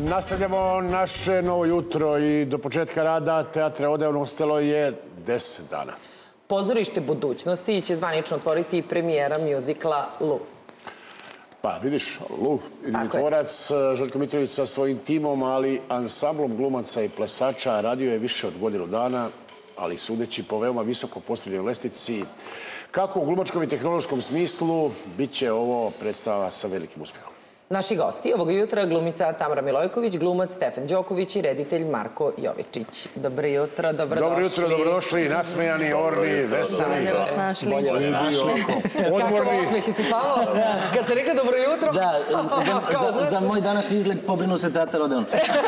Nastavljamo naše novo jutro i do početka rada Teatra Odeon ostalo je 10 dana. Pozorište budućnosti će zvanično otvoriti premijera mjuzikla Lu. Pa vidiš, Lu, tvorac Željko Mitrović sa svojim timom, ali ansamblom glumaca i plesača radio je više od godinu dana, ali sudeći po veoma visoko postavljenoj lestvici, kako u glumačkom i tehnološkom smislu, bit će ovo predstava sa velikim uspjehom. Naši gosti ovog jutra glumica Tamara Milojković, glumac Stefan Đoković i reditelj Marko Jovičić. Dobro jutro, dobrodošli. Dobro jutro, dobrodošli, nasmejani, orni, veseli. Bolje vas našli. Bolje vas našli. Kako osmeh, si spavao? Kad se rekla dobro jutro? Da, za moj današnji izgled pobrinu se Teatar Odeon.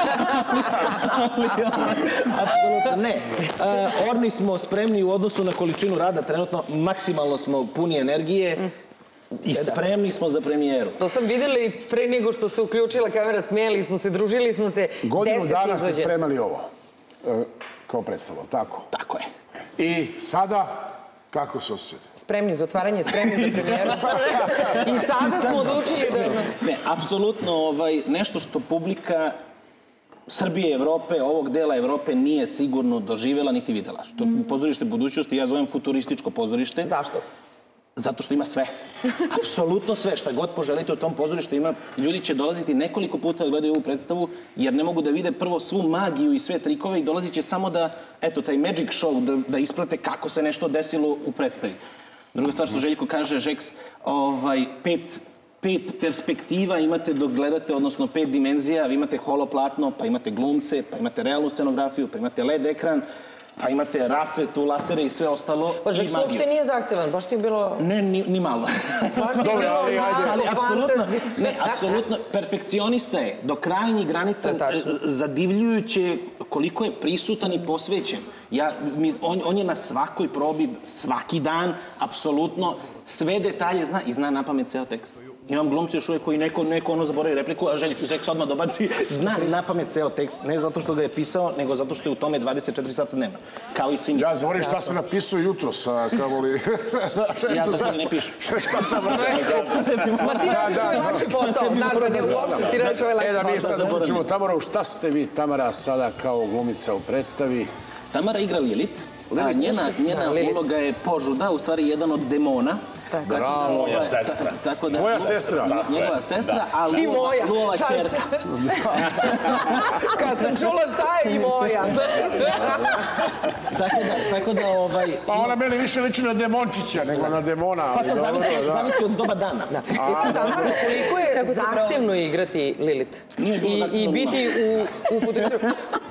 Apsolutno ne. Orni smo spremni u odnosu na količinu rada, trenutno maksimalno smo puni energije. I spremni smo za premijeru. To sam vidjeli pre nego što se uključila kamera, smijeli smo se, družili smo se. Godinu dana ste spremali ovo kao predstavu, tako? Tako je. I sada, kako se osjećate? Spremni za otvaranje, spremni za premijeru. I sada smo odlučili da... Ne, apsolutno nešto što publika Srbije, Evrope, ovog dela Evrope nije sigurno doživjela niti videla. Pozorište budućnosti ja zovem futurističko pozorište. Zašto? Zato što ima sve. Apsolutno sve. Šta god poželite u tom pozorištu ima. Ljudi će dolaziti nekoliko puta da gledaju ovu predstavu, jer ne mogu da vide prvo svu magiju i sve trikove i dolazit će samo da, eto, taj magic show, da isprate kako se nešto desilo u predstavi. Druga stvar što Željko kaže, Žeks, pet perspektiva imate dok gledate, odnosno 5 dimenzija. Vi imate holoplatno, pa imate glumce, pa imate realnu scenografiju, pa imate LED ekran, pa imate rasvetu, lasere i sve ostalo. Pa Žeks uopšte nije zahtevan, baš ti je bilo... Ne, ni malo. Baš ti je bilo malo fantazije. Ne, apsolutno, perfekcionista je do krajnjih granica zadivljujuće koliko je prisutan i posvećen. On je na svakoj probi, svaki dan, apsolutno, sve detalje zna i zna napamet ceo tekst. Imam glumci još uvijek koji neko ono zaboravi repliku, a Žeks odmah dobaci, zna napamet ceo tekst, ne zato što ga je pisao, nego zato što je u tome 24 sata dnevno. Kao i svim... Ja zaboravim šta sam napisao jutros, kao li... Ja za to ne pišu. Šta sam rekao? Ma ti radiš ovaj lakši posao, naravno, ne uopšte ti radiš ovaj lakši posao. Da mi sad učimo, Tamara, šta ste vi, Tamara, sada kao glumica u predstavi? Tamara igra Lilit, a njena uloga je požuda, u stvari jedan od demona. Bravo, moja sestra. Tvoja sestra? Njegova sestra, a Luova čerka. Kad sam čula šta je i moja. Tako da... Pa ona meni više liči na demončića nego na demona. Pa to zavisi od doba dana. Tamara, koliko je zahtevno igrati Lilit? I biti u futuristu?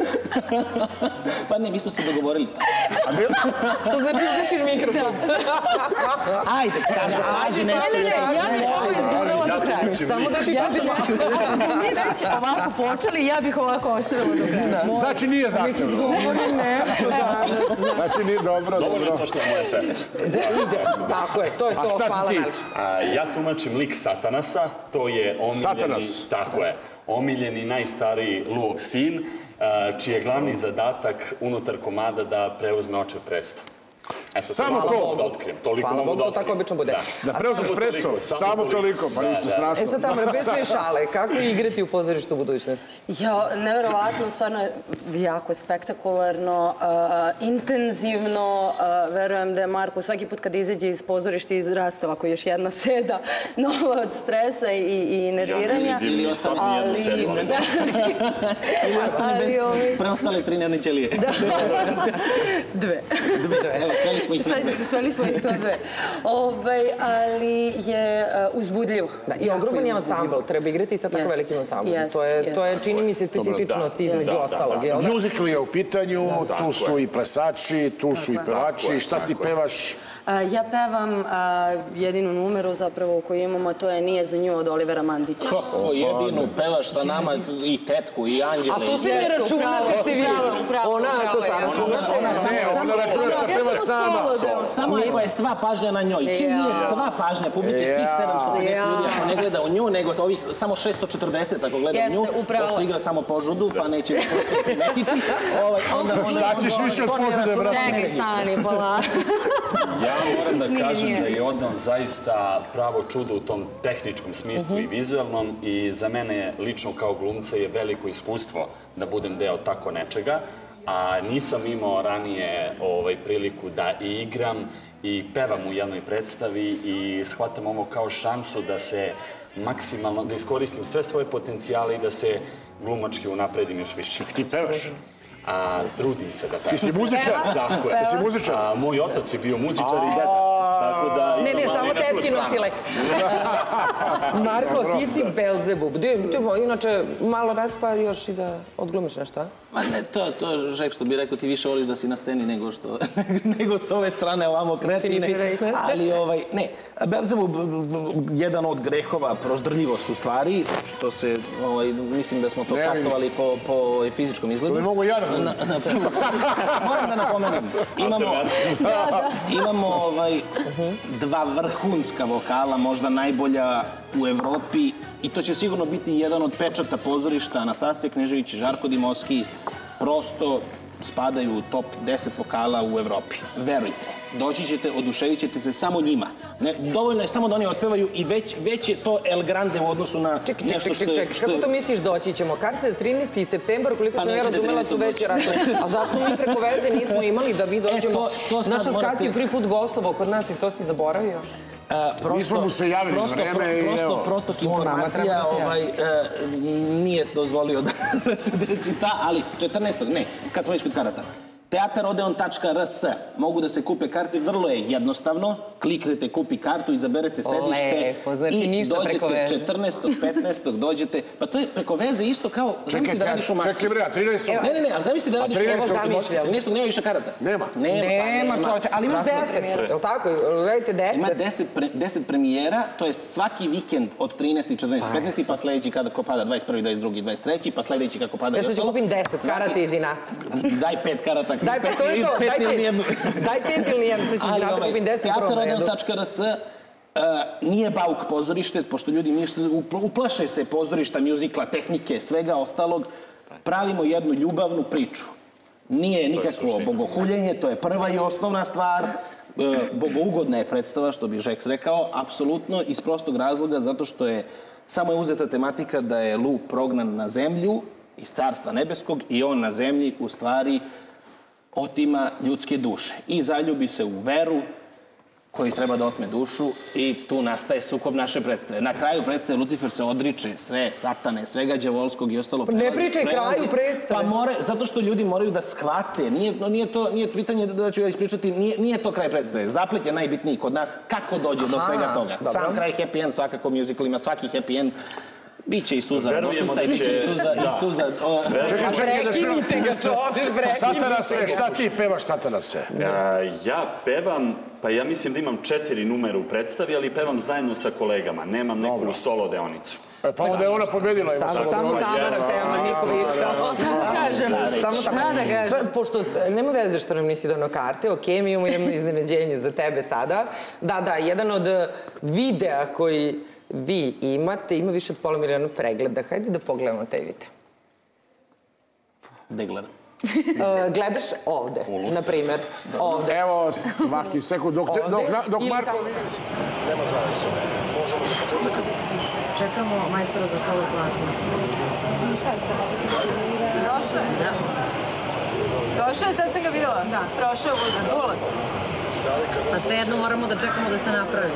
Pa ne, mi smo se dogovorili tako. To znači ugušim mikrofon. Ajde, kaži nešto. Ja bih ovo izgurala do kraja. Samo da ti čudim. Ako smo mi već ovako počeli, ja bih ovako ostavila do kraja. Znači nije zahtevno. Govorim nešto danas. Znači nije dobro. Dovoljno je to što je moja sestra. Ide, tako je, to je to. A šta si ti? Ja tumačim lik Satanasa, to je omiljeni... Tako je. Omiljeni najstariji Luov sin, čiji je glavni zadatak unutar komada da preuzme očev presto. Samo to? Da otkrijem. Toliko mogu da otkrijem. Tako obično bude. Da preuzmeš presto? Samo toliko? Pa ništa strašno. Sad Tamara, bez sve šale, kako je igrati u pozorištu u budućnosti? Ja, neverovatno, stvarno je jako spektakularno, intenzivno. Verujem da je Marko svaki put kad izađe iz pozorišta izrasta ovako još jedna seda, nova od stresa i nerviranja. Ili ostane jednu sedu. Ili ostane bez preostale 3 nervne ćelije. Dve. Sveli smo ih na dve. Sveli smo ih na dve. Ali je uzbudljivo. I ogroman je ansambl, treba igrati sa tako velikim ansamblom. To je, čini mi se, specifičnost između ostalog. Muzikl je u pitanju, tu su i plesači, tu su i pevači. Šta ti pevaš? Ja pevam jedinu numeru zapravo koju imamo, to je Nije za nju od Olivera Mandića. Kako jedinu pevaš sa nama i tetku i Anđele? A to se ne računa kad ste vi. Ona ako sam računa se. Ne, ona računa što peva sama. Samo ako je sva pažnja na njoj. Čim nije sva pažnja publike, svih 750 ljudi ako ne gleda u nju, nego ovih samo 640 ako gleda u nju, pošto igra samo požudu, pa neće prosto primetiti. Šta ćeš više od požude, brate? Čekaj, stani, pola. Ja moram da kažem da je Odeon zaista pravo čudo u tom tehničkom smislu i vizualnom i za mene lično kao glumca je veliko iskustvo da budem deo tako nečega, a nisam imao ranije priliku da i igram i pevam u jednoj predstavi i shvatam ovo kao šansu da se maksimalno, da iskoristim sve svoje potencijale i da se glumački unapredim još više. Ti pevaš? Trudim se da pevam. Ti si muzičar? Tako je. Ti si muzičar? Moj otac je bio muzičar i deda. Ne, samo tetki nosile. Marko, ti si Belzebub. Inače, malo rad pa još i da odglumiš nešto, a? Ma ne, to Žek što bi rekao, ti više voliš da si na sceni nego s ove strane ovamo kretine. Ali, ne, Belzebub, jedan od grehova, proždrljivost u stvari, što se, mislim da smo to kastovali po fizičkom izgledu. To ne mogu ja da budem. Moram da napomenem, imamo dva vrhunska vokala, možda najbolja u Evropi, i to će sigurno biti jedan od pečata pozorišta. Anastasija Knežević i Žarko Dimovski prosto spadaju u top 10 vokala u Evropi. Verujte, doći ćete, oduševit ćete se samo njima. Dovoljno je samo da oni otpevaju i već je to El Grande u odnosu na nešto što je... Ček, kako to misliš doći ćemo? Karte za 13. septembar, koliko sam ja razumela, su već ratovne. A zašto mi preko veze nismo imali da mi dođemo? Naš Otkac je prvi put gostovao kod nas i to si zaboravio? Nismo mu se javili na vreme i evo. Prosto protok informacija nije dozvolio da se desi ali 14. ne, kad smo već kod karata. Teatarodeon.rs mogu da se kupe karte, vrlo je jednostavno, kliknete kupi kartu, izaberete sedište i dođete 14. 15. dođete, pa to je preko veze isto kao, zamisli da radiš u Maxi. Čekaj bre, 13. Ne, ali zamisli da radiš u Maxi. 13. nema više karata. Nema čovječe, ali imaš 10, je li tako? Gledajte 10. Ima 10 premijera, to je svaki vikend od 13. 14. 15. pa sledeći kako pada 21. 22. 23. pa sledeći kako pada i ostalo. Ja sad ću kupim 10 karata iz inata. Daj 5 karata. Daj 5, to je to, daj 5 ili nijedno, sad ću iz inata kupim 10 u prvom redu. Teatarodeon.rs nije bauk pozorište, pošto ljudi uplaše se pozorišta, mjuzikla, tehnike, svega ostalog. Pravimo jednu ljubavnu priču. Nije nikakvo bogohuljenje, to je prva i osnovna stvar. Bogougodna je predstava, što bi Žeks rekao, apsolutno iz prostog razloga, zato što je samo je uzeta tematika da je Lu prognan na zemlju iz Carstva nebeskog i on na zemlji u stvari otima ljudske duše i zaljubi se u Veru koji treba da otme dušu i tu nastaje sukob naše predstave. Na kraju predstave Lucifer se odriče sve satane, svega đavolskog i ostalo. Ne pričaj kraju predstave. Pa zato što ljudi moraju da shvate. Nije pitanje da ću ja ispričati, nije to kraj predstave. Zaplet je najbitniji kod nas kako dođe do svega toga. Sam kraj happy end, svakako musical ima svaki happy end. Biće i suza radosnica, i biće i suza... Prekinite ga, čovječ, prekinite ga. Satanase, šta ti pevaš, Satanase? Ja pevam, pa ja mislim da imam 4 numere u predstavi, ali pevam zajedno sa kolegama. Nemam neku solo deonicu. Pa onda je ona pobedila. Samo Tamara peva, niko više. Šta kažem? Samo Tamara. Pošto nema veze što nam nisi dano karte, ok, mi imamo jedno iznenađenje za tebe sada. Da, jedan od videa koji vi imate, ima više od 500 miliona pregleda. Hajde da pogledamo taj video. Gde gledam? Gledaš ovde, na primer. Ovde. Evo, svaki sekund, dok Marko vidi... Nema zavese. Možemo za početak. Čekamo majstora za kolo platno. Došao je? Da. Došao je, sad sam ga videla. Da. Prošao je Vuda, Dule. A svejedno moramo da čekamo da se napravi.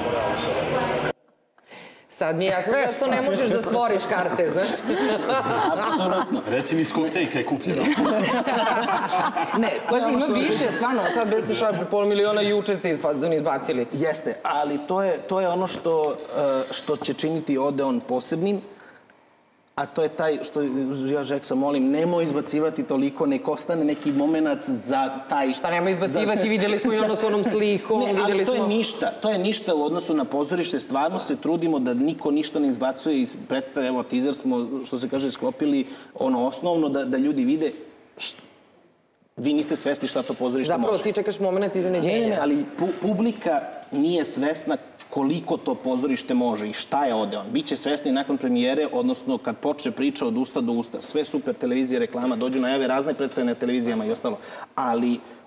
Sad mi je jasno zašto ne možeš da stvoriš karte, znaš? Apsolutno. Reci mi iz koktejka je kupljeno. Ne, ima više, stvarno. Sad bi se šao po 500 miliona juče ste izbacili. Jeste, ali to je ono što će činiti Odeon posebnim, a to je taj što ja Žeksa molim, nemoj izbacivati toliko, nek ostane neki moment za taj... Šta nemoj izbacivati, vidjeli smo i ono s onom slikom, vidjeli smo... Ne, ali to je ništa u odnosu na pozorište, stvarno se trudimo da niko ništa ne izbacuje iz predstave, evo, teaser smo, što se kaže, sklopili ono osnovno, da ljudi vide vi niste svesni šta to pozorište može. Zapravo ti čekaš moment iznenađenja. Ne, ali publika nije svesna koliko to pozorište može i šta je Odeon. Biće svesni nakon premijere, odnosno kad počne priča od usta do usta. Sve super televizije, reklama, dođu najave razne predstave na televizijama i ostalo. Ali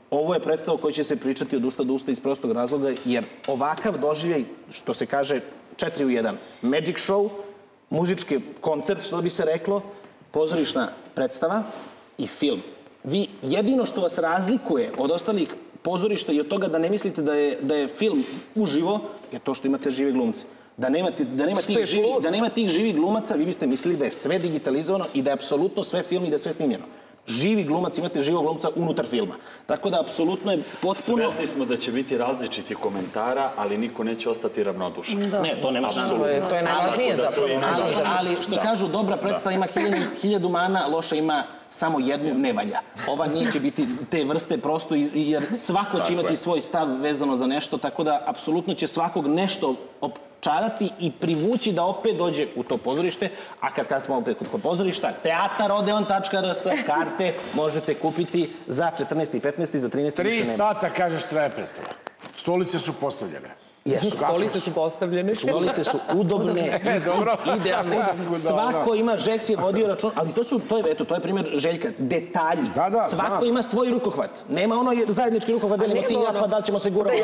Ovo je predstava koja će se pričati od usta do usta iz prostog razloga, jer ovakav doživljaj, što se kaže 4 u 1, magic show, muzički koncert, što bi se reklo, pozorišna predstava i film. Vi jedino što vas razlikuje od ostalih pozorišta i od toga da ne mislite da je film uživo, je to što imate žive glumce. Da nema tih živih glumaca, vi biste mislili da je sve digitalizovano i da je apsolutno sve film i da je sve snimljeno. Živi glumac, imate živog glumca unutar filma. Tako da, apsolutno je potpuno... Svesni smo da će biti različitih komentara, ali niko neće ostati ravnodušan. Ne, to nema šanse. To je najvažnije zapravo. Ali, što kažu, dobra predstava ima 1000 mana, loša ima samo jednu, ne valja. Ova neće biti te vrste prosto, jer svako će imati svoj stav vezano za nešto, tako da, apsolutno će svakog nešto čarati i privući da opet dođe u to pozorište, a kad smo opet kod pozorišta, teatarodeon.rs, karte možete kupiti za 14. i 15. za 13. 3 sata, kažeš, traje predstava. Stolice su postavljene. Stolice su postavljene. Stolice su udobne, idealne. Svako ima, Žeks je vodio račun, ali to je primjer Željka, detalji. Svako ima svoj rukohvat. Nema ono zajednički rukohvat, delimo ti i ja, pa da li ćemo se gurati.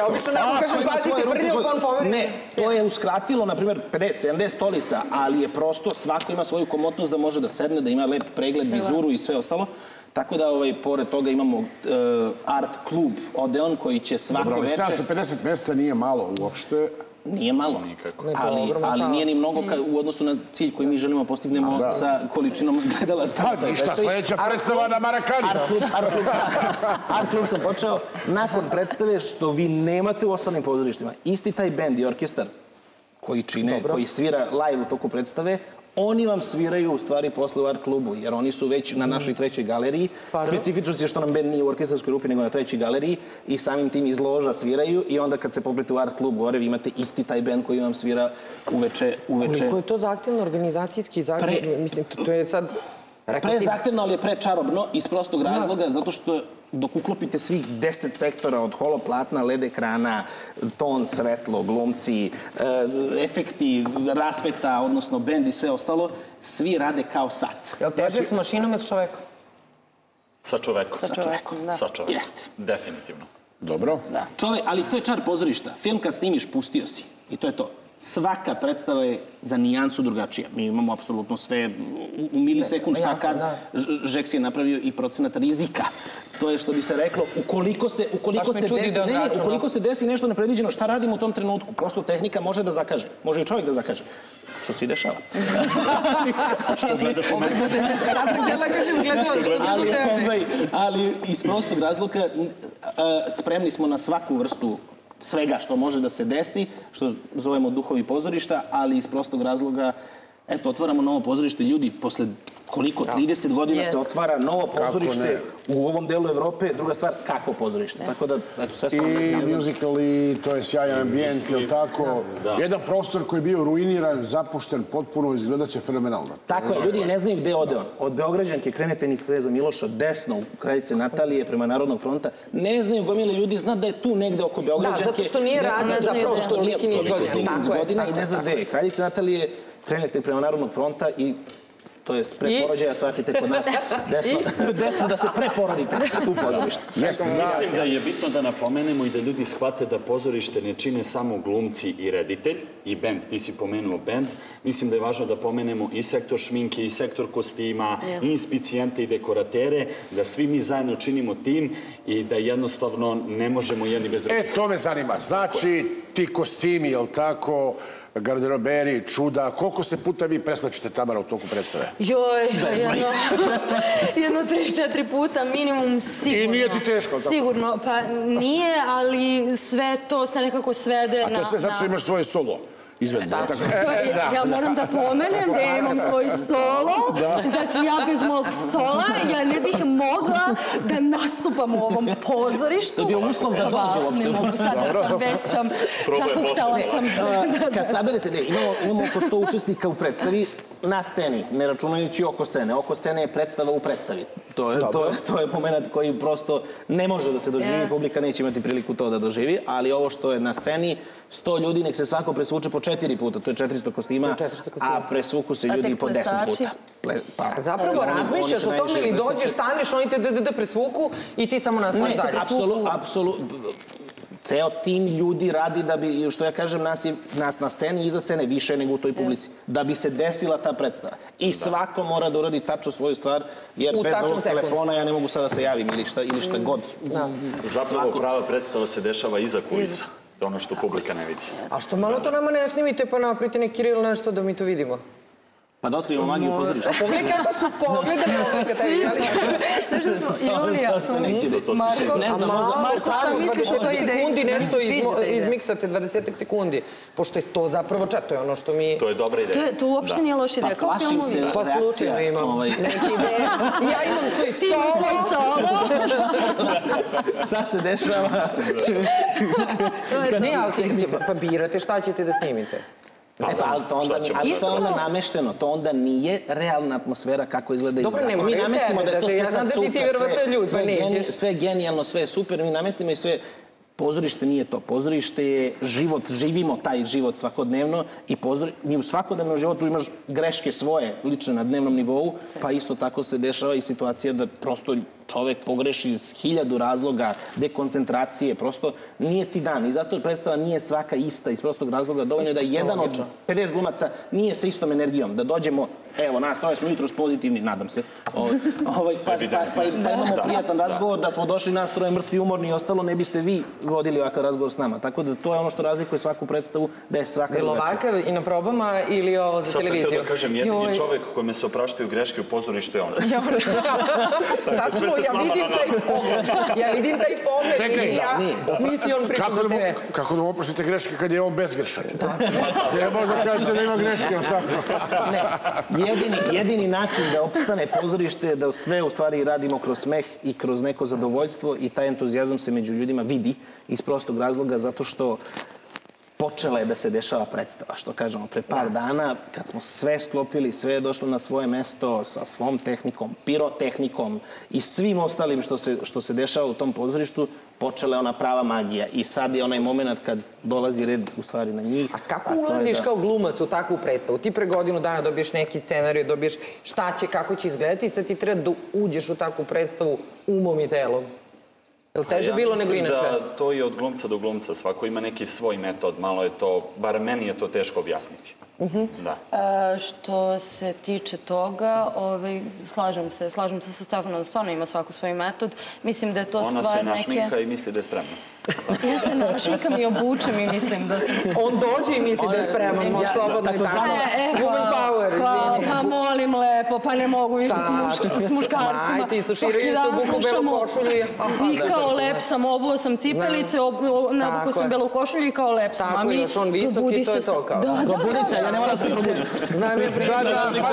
Ne, to je uskratilo, na primjer, 50-70 stolica, ali je prosto, svako ima svoju komotnost da može da sedne, da ima lep pregled, vizuru i sve ostalo. Tako da, pored toga imamo art klub Odeon koji će svako večer... Dobro, 750 mjesta nije malo uopšte. Nije malo, ali nije ni mnogo u odnosu na cilj koji mi želimo postignemo sa količinom gledalaca. Ništa, sledeća predstava na Marakani. Art klub sam počeo nakon predstave što vi nemate u ostalim pozorištima. Isti taj bend i orkestar koji čine, koji svira live u toku predstave, oni vam sviraju u stvari posle u art klubu, jer oni su već na našoj 3. galeriji. Specifičnost je što nam band nije u orkestarskoj grupi, nego na 3. galeriji i samim tim iz loža sviraju i onda kad se popnete u art klub gore, vi imate isti taj band koji vam svira uveče. Koliko je to zahtevno organizacijski? Mislim, to je sad... Prezahtevno, ali je prečarobno iz prostog razloga, zato što dok uklopite svih 10 sektora od holoplatna, LED ekrana, ton, svetlo, glumci, efekti, rasveta, odnosno bend i sve ostalo, svi rade kao sat. Je li teže s mašinom ili s čovekom? Sa čovekom. Sa čovekom. Jeste. Definitivno. Dobro. Ali to je čar pozorišta. Film kad snimiš, pustio si. I to je to. Svaka predstava je za nijansu drugačija. Mi imamo apsolutno sve u milisekund šta kad. Žeks je napravio i procenat rizika. To je što bi se reklo, ukoliko se desi nešto nepredviđeno, šta radimo u tom trenutku? Prosto tehnika može da zakaže. Može i čovjek da zakaže. Što se i dešava. Što gledaš u mene? Ali iz prostog razloga spremni smo na svaku vrstu svega što može da se desi, što zovemo duhovi pozorišta, ali iz prostog razloga, eto, otvaramo novo pozorište. Ljudi, posle koliko, 30 godina se otvara novo pozorište u ovom delu Evrope, druga stvar, kakvo pozorište. Tako da, eto, sve smo... I musical, i to je sjajan ambijent, ili tako? Jedan prostor koji je bio ruiniran, zapušten, potpuno izgledat će fenomenalno. Tako je, ljudi ne znaju gde je Odeon. Od Beograđanke krenete niz Kneza Miloša, desno u kraljice Natalije, prema Narodnog fronta. Ne znaju gomile ljudi, zna da je tu negde oko Beograđanke. Da, zato što nije radio zapravo što liki niz godina. I ne zna gde je. Kraljice Natalije, krenete prema Narodnog fronta i to jest preporođaja, shvatite kod nas desno da se preporodite u pozorištu. Mislim da je bitno da napomenemo i da ljudi shvate da pozorište ne čine samo glumci i reditelj i bend, ti si pomenuo bend. Mislim da je važno da pomenemo i sektor šminke, i sektor kostima, i inspicijente i dekoratere, da svi mi zajedno činimo tim i da jednostavno ne možemo jedni bez drugih. To me zanima. Znači, ti kostimi, jel tako, garderoberi, čuda, koliko se puta vi preslačite, Tamara, u toku predstave? Joj, jedno 3-4 puta minimum, sigurno. I nije ti teško? Sigurno, pa nije, ali sve to se nekako svede na... A to sve zato što imaš svoje solo izvedbe. Ja moram da pomenem da ja imam svoj solo, znači ja bez mog sola, ja ne bih mogla da nastupam u ovom pozorištu. To je bio uslov da dođe uopšte. Ne mogu, sada sam, već sam, zahuktala sam se. Kad saberete, imamo oko 100 učesnika u predstavi na sceni, ne računajući oko scene. Oko scene je predstava u predstavi. To je moment koji prosto ne može da se doživi, publika neće imati priliku to da doživi, ali ovo što je na sceni, 100 ljudi nek se svako presvuče po 4 puta, to je 400 kostima, a presvuku se ljudi po 10 puta. A zapravo razmišljaš o tome ili dođeš, staneš, oni te presvuku i ti samo nastaviš dalje. Apsolutno. Ceo tim ljudi radi da bi, što ja kažem, nas na sceni i iza scene više nego u toj publici. Da bi se desila ta predstava. I svako mora da uradi tačno svoju stvar, jer bez ovog telefona ja ne mogu sada da se javim ili šta god. Zapravo prava predstava se dešava iza kulisa. To je ono što publika ne vidi. A što malo to nama ne snimite pa napravite neki reel nešto da mi to vidimo? Pa da otkrivamo magiju pozorišta. Pogledaj kako su pogledali ovoga taj, jeli? Znaš da smo, Julija, Marko, šta misliš o toj ideji? Sekundi nešto izmiksate, 20 sekundi. Pošto je to zapravo čet, to je ono što mi... To je dobra ideja. To uopšte nije loša ideja, kao filmovi. Pa slučajno imam neke ideje. Ja imam svoj Ti imaš svoj solo. Šta se dešava? Ne, ali pa birate šta ćete da snimite. Ali to onda namešteno, to onda nije realna atmosfera kako izgleda iza. Mi namestimo da je to sve sad super, sve genijalno, sve super, mi namestimo i sve... Pozorište nije to. Pozorište je život, živimo taj život svakodnevno i mi u svakodnevnom životu imaš greške svoje lične na dnevnom nivou, pa isto tako se dešava i situacija da prosto čovek pogreši iz 1000 razloga, dekoncentracije, prosto nije ti dan. I zato predstava nije svaka ista iz prostog razloga. Dovoljno je da jedan od 50 glumaca nije sa istom energijom. Da dođemo, evo nas, troje smo jutros pozitivni, nadam se, pa imamo prijatan razgovor, da smo došli nas troje mrtvi, umorni i ostalo, ne biste vi vodili ovakav razgovor s nama. Tako da to je ono što razlikuje svaku predstavu, da je svaka drugačija. Bilo ovakav i na probama ili ovo za televiziju? Sad sam htio da kažem, jedini čovek kome se opraštaju greške u pozorištu je on. Tačno, ja vidim taj pogled. Čekaj, smisli on priča za tebe. Kako da mu oprostite greške kad je on bezgrešan? Ne možda kažete da ima greške. Jedini način da opstane pozorište je da sve u stvari radimo kroz smeh i kroz neko zadovoljstvo i taj entuzijazam se među ljudima vidi iz prostog razloga zato što počela je da se dešava predstava, što kažemo, pre par dana, kad smo sve sklopili, sve je došlo na svoje mesto sa svom tehnikom, pirotehnikom i svim ostalim što se dešava u tom pozorištu, počela je ona prava magija. I sad je onaj moment kad dolazi red u stvari na njih. A kako ulaziš kao glumac u takvu predstavu? Ti pre godinu dana dobiješ neki scenarij, dobiješ šta će, kako će izgledati i sad ti treba da uđeš u takvu predstavu umom i telom. Je li teže bilo nego inače? Ja mislim da to je od glumca do glumca. Svako ima neki svoj metod. Malo je to, bar meni je to teško objasniti. Što se tiče toga, slažem se sa Stefanom, stvarno ima svako svoj metod. Mislim da je to stvar neke... Ona se našminka i misli da je spremna. Ja se našminkam i obučem i mislim da sam spremna. On dođe i misli da je spreman, može slobodno i tako. Woman power, izvini. Pa molim lepo, pa ne mogu više s muškarcima. Aj, ti stuširaju se u buku belu košulju. I kao lep sam, obuo sam cipelice, nabuko sam belu košulju i kao lep sam. Tako, još on visok i to je to kao. Probudi se, ja ne moram se probuditi. Znam ja pričam.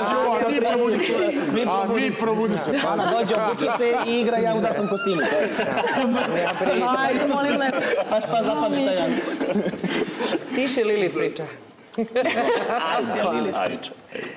A mi probudi se. Ona dođe, obuče se i igra ja u datom kostimu. Ajde, molim lepo. Pa šta zapadne taj Jan? Tiše Lilith priča. Ajde, Lilith priča.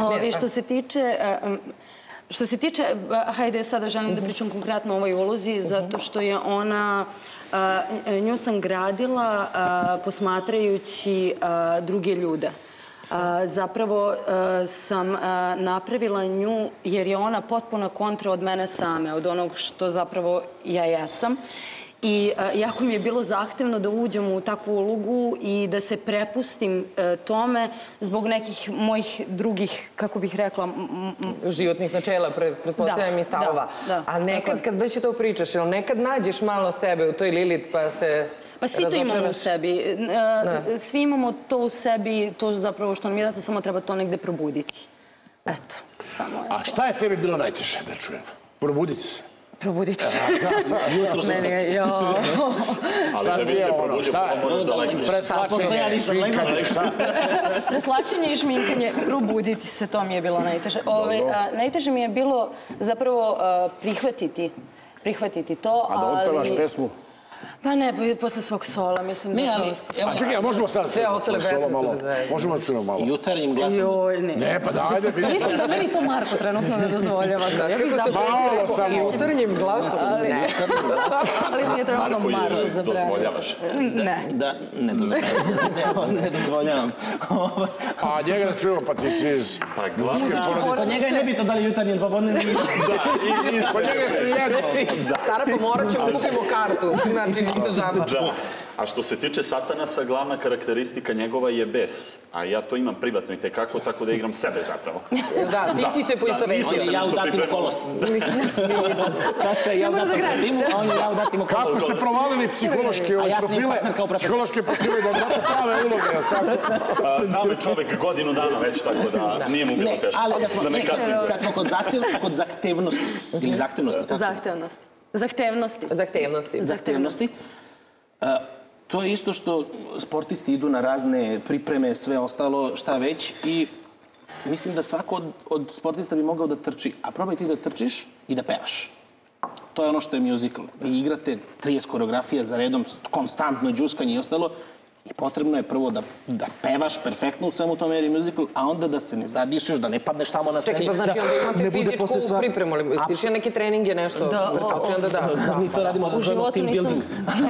Što se tiče, hajde sada želim da pričam konkretno o ovoj ulozi, zato što je ona, nju sam gradila posmatrajući druge ljude. Zapravo sam napravila nju jer je ona potpuna kontra od mene same, od onog što zapravo ja jesam. I jako mi je bilo zahtevno da uđem u takvu ulogu i da se prepustim tome zbog nekih mojih drugih, kako bih rekla... Životnih načela, pretpostavljam i stavova. Ali nekad, kad već to pričaš, jel nekad nađeš malo sebe u toj Lilith pa se... Pa svi to imamo u sebi. Svi imamo to u sebi, to zapravo što nam je dato, samo treba to negde probuditi. Eto, samo je to. A šta je tebi bilo najteže da čujem? Probuditi se. Probuditi se. Meni je, jao. Šta ti je ono? Šta je? Preslačenje, šminkanje, šta? Preslačenje i šminkanje, probuditi se, to mi je bilo najteže. Najteže mi je bilo zapravo prihvatiti to, ali... A da otpevaš pesmu? Pa ne, posle svog sola, mislim da... Ne, ali... A čekaj, možemo sad... Sve ostale pesme su zajedno. Možemo da čujemo malo. Jutarnjim glasom. Joj, ne. Ne, pa dajde. Mislim da meni to Marko trenutno ne dozvoljava. Ja bih Malo samo. Jutarnjim glasom. Ali mi je trenutno Marko zabranio. Dozvoljavaš? Ne. Da, ne dozvoljavam. Ne dozvoljavam. A njega da čujemo, pa ti si iz... Pa glavno. Od njega je nebitno da li jutarnji ili popodne. Pa njega si jedno. Sara, pa morat ćemo kupimo kartu. Znači, nije džaba. Da. A što se tiče Satanasa, glavna karakteristika njegova je bes. A ja to imam privatno i tekako, tako da igram sebe zapravo. Da, ti si se poistovetio. Ja u datim okolnostima. Kaša, ja u datim okolnostima, a on je ja u datim okolnostima. Kako ste provalili psihološke profile da date prave uloge, jel tako? Znao me čovek godinu dana već, tako da nije mu bilo teško. Da me kasnije. Kad smo kod zahtevnosti, ili zahtevnosti? Zahtevnosti. To je isto što sportisti idu na razne pripreme, sve ostalo, šta već, i mislim da svako od sportista bi mogao da trči, a probaj ti da trčiš i da pevaš. To je ono što je musical. Vi igrate 30 koreografija za redom, konstantno džuskanje i ostalo, i potrebno je prvo da pevaš perfektno u svemu tom eri musical, a onda da se ne zadišeš, da ne padneš tamo na sceni. Čekaj, pa znači onda imate fizičku pripremu, ali stiš neke treninge, nešto? Da, mi to radimo, zovemo team building.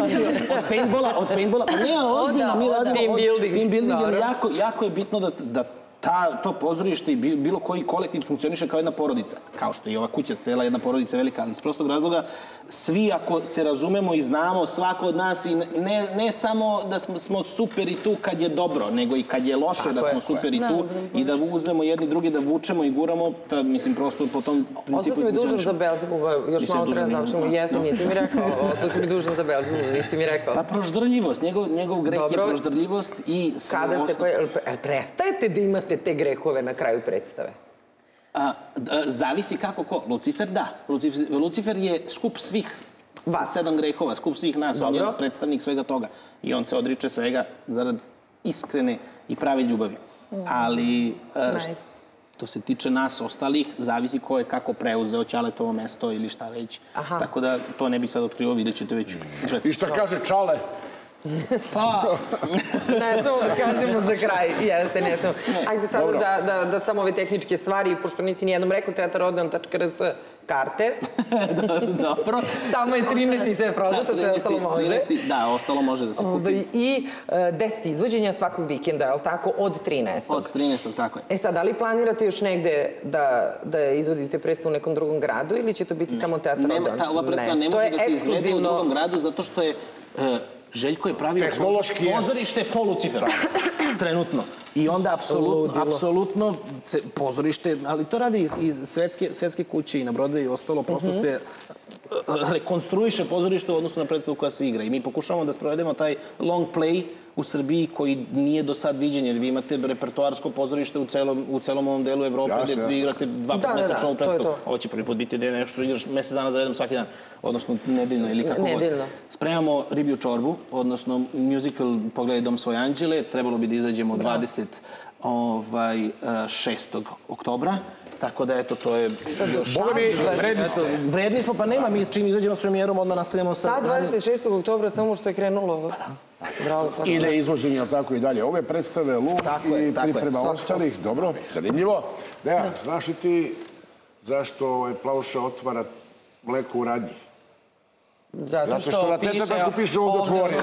Od paintballa, pa ne, ozbiljno, mi radimo team building, jer jako je bitno da to pozorište i bilo koji kolektiv funkcioniše kao jedna porodica. Kao što je i ova kuća, cela jedna porodica velika, ali iz prostog razloga, svi ako se razumemo i znamo, svako od nas, i ne samo da smo super i tu kad je dobro, nego i kad je loše da smo super i tu, i da uzmemo jedni drugi, da vučemo i guramo, mislim, prosto po tom principu... Ostao si mi dužan za Belzebuba, još malo treba završimo. Jesam, nisi mi rekao. Ostao si mi dužan za Belzebuba, nisi mi rekao. Pa proždrljivost, njegov greh je proždrljivost i... Kada se... Prestajete da imate te grehove na kraju predstave? Zavisi kako ko. Lucifer da. Lucifer je skup svih 7 grehova, skup svih nas. On je predstavnik svega toga. I on se odriče svega zarad iskrene i prave ljubavi. Ali što se tiče nas ostalih, zavisi ko je kako preuzeo Ćaletovo mesto ili šta već. Tako da to ne bi sad otkrio, vidjet ćete već. I šta kaže Čale? Pa, ne smemo da kažemo za kraj. Jeste, ne smemo. Ajde sad da samo ove tehničke stvari, pošto nisi nijednom rekao, teatrodan.rs karte. Dobro. Samo je 13. i sve je prodato, sve ostalo može. Da, ostalo može da se kupi. I 10 izvođenja svakog vikenda, je li tako, od 13. Od 13. tako je. E sad, da li planirate još negde da izvodite predstavu u nekom drugom gradu ili će to biti samo teatrodan? Ova predstava ne može da se izvede u drugom gradu zato što je... Željko je pravio pozorište po Lucifera, trenutno. I onda apsolutno pozorište, ali to radi iz svetske kuće i na Broadway i ostalo, prosto se rekonstruiše pozorište u odnosu na predstavu koja se igra. I mi pokušavamo da sprovedemo taj long play u Srbiji koji nije do sad viđen, jer vi imate repertoarsko pozorište u celom ovom delu Evrope gde vi igrate 2 put mesečno ovu predstavu. Ovo će prvi put biti da je nešto što igraš mesec dana za redom svaki dan, odnosno nedeljno ili kako god. Spremamo Ribju čorbu, odnosno musical Pogledaj dom svoje anđele. Trebalo bi da izađemo 26. oktobra. Tako da, eto, to je... Vredni smo, pa nema mi čim izađemo s premijerom, odmah nastavljamo sa... Sad 26. oktobra, samo što je krenulo ovo. Ide izvođenje, ali tako i dalje. Ove predstave, Luk i priprema ostalih. Dobro, zanimljivo. Deja, znaš li ti zašto Plavuša otvara mleko u radnji? Zato što na teta tako piše ovdje otvori.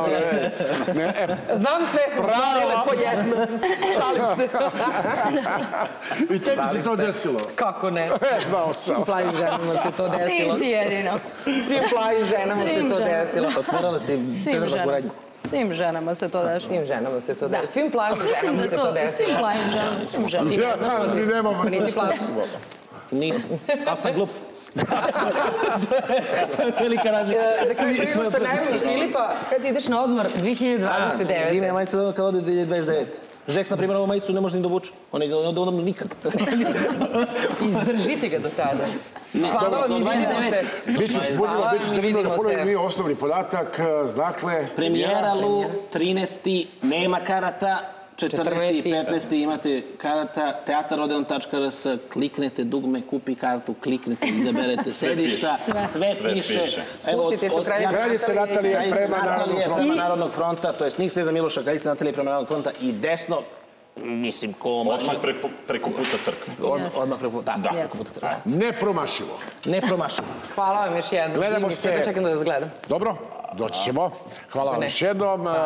Znam sve, smo pravile po jednu. Šalim se. I tebi se to desilo? Kako ne? Znao sam. Svim plavim ženama se to desilo. Ti si jedino. Svim plavim ženama se to desilo. Otvorala si teta u radnji. Svim ženama se to desilo. Svim ženama se to desilo. Svim plavim ženama se to desilo. Svim plavim ženama. Ti ne znaš kod ti. Nisi plaviš. Nisam. Kako sam glup. To je velika razlika. Za kraj prije što najboljiš Filipa, kad ideš na odmor 2029. Divne majice kad ode 2029. Žeks, na primjer, ovu majicu ne može ni dovući. On ne odam nikad. Izdržite ga do tada. Hvala vam i vidimo se. Biću zanimljivo da ponovim mi osnovni podatak. Dakle... Premijera Lu, 13. Nema karata. 14. i 15. imate karata, teatar.odeon.rs, kliknete dugme, kupi kartu, kliknete, izaberete sedišta, sve piše. Spustite se Kraljice Natalije prema Narodnog fronta, to je Snik Steza Miloša, Kraljice Natalije prema Narodnog fronta i desno, mislim, ko može... Odmah preko puta crkve. Odmah preko puta crkve. Nepromašivo. Nepromašivo. Hvala vam još jednom. Gledamo se. Čekam da vas gledam. Dobro, doći ćemo. Hvala vam još jednom.